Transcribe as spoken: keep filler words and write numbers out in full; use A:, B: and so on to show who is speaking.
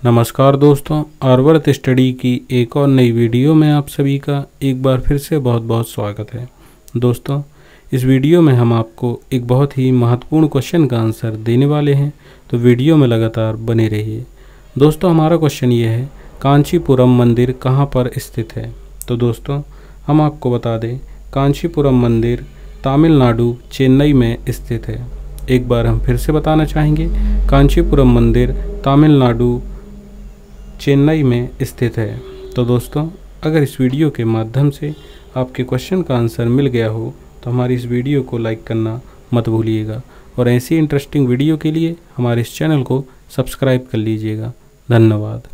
A: नमस्कार दोस्तों, आर्यवर्त स्टडी की एक और नई वीडियो में आप सभी का एक बार फिर से बहुत बहुत स्वागत है। दोस्तों, इस वीडियो में हम आपको एक बहुत ही महत्वपूर्ण क्वेश्चन का आंसर देने वाले हैं, तो वीडियो में लगातार बने रहिए। दोस्तों, हमारा क्वेश्चन ये है, कांचीपुरम मंदिर कहाँ पर स्थित है। तो दोस्तों, हम आपको बता दें, कांचीपुरम मंदिर तमिलनाडु चेन्नई में स्थित है। एक बार हम फिर से बताना चाहेंगे, कांचीपुरम मंदिर तमिलनाडु चेन्नई में स्थित है। तो दोस्तों, अगर इस वीडियो के माध्यम से आपके क्वेश्चन का आंसर मिल गया हो तो हमारी इस वीडियो को लाइक करना मत भूलिएगा और ऐसी इंटरेस्टिंग वीडियो के लिए हमारे इस चैनल को सब्सक्राइब कर लीजिएगा। धन्यवाद।